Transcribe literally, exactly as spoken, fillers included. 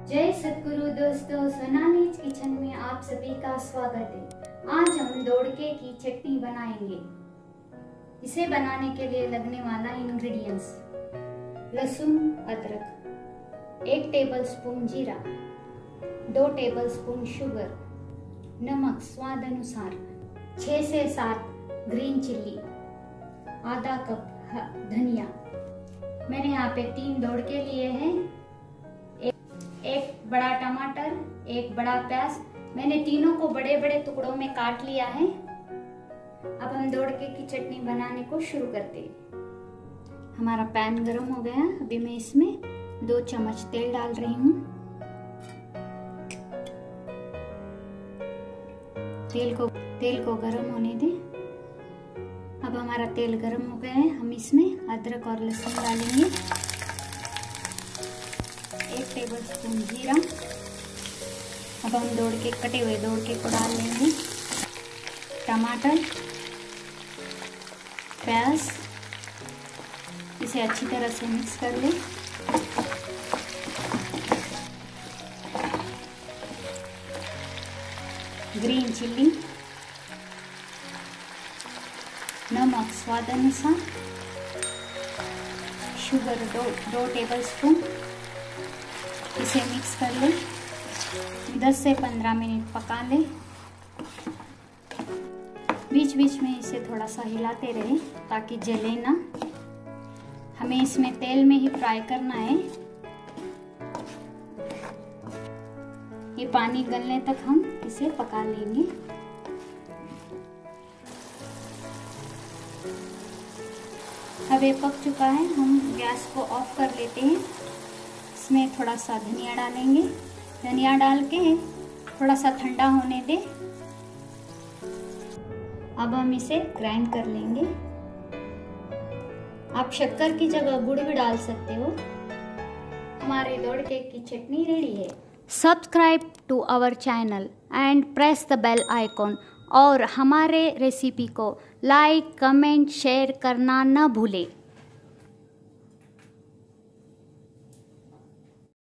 जय सतगुरु दोस्तों, सोनालीज किचन में आप सभी का स्वागत है। आज हम दोड़के की चटनी बनाएंगे। इसे बनाने के लिए लगने वाला इंग्रेडिएंट्स: लहसुन अदरक, एक टेबलस्पून जीरा, दो टेबलस्पून शुगर, नमक स्वाद अनुसार, छह से सात ग्रीन चिल्ली, आधा कप धनिया। मैंने यहाँ पे तीन दोड़के लिए हैं, एक बड़ा टमाटर, एक बड़ा प्याज। मैंने तीनों को बड़े बड़े टुकड़ों में काट लिया है। अब हम दोड़के की चटनी बनाने को शुरू करते हैं। हमारा पैन गरम हो गया। अभी मैं इसमें दो चम्मच तेल डाल रही हूँ। तेल को तेल को गरम होने दें। अब हमारा तेल गरम हो गया है। हम इसमें अदरक और लहसुन डालेंगे। एक टेबलस्पून जीरा। अब हम दोड़के कटे हुए दोड़के को डाल लेंगे। टमाटर, प्याज, इसे अच्छी तरह से मिक्स कर लें। ग्रीन चिल्ली, नमक स्वाद अनुसार, शुगर दो दो टेबलस्पून। इसे मिक्स कर लें। दस से पंद्रह मिनट पका लें। बीच बीच में इसे थोड़ा सा हिलाते रहें ताकि जले ना। हमें इसमें तेल में ही फ्राई करना है। ये पानी गलने तक हम इसे पका लेंगे। अब ये पक चुका है। हम गैस को ऑफ कर लेते हैं। इसमें थोड़ा सा धनिया डालेंगे। धनिया डाल के थोड़ा सा ठंडा होने दें। अब हम इसे ग्राइंड कर लेंगे। आप शक्कर की जगह गुड़ भी डाल सकते हो। हमारे दोड़के की चटनी रेडी है। Subscribe to our channel and press the bell icon और हमारे रेसिपी को लाइक, कमेंट, शेयर करना न भूलें।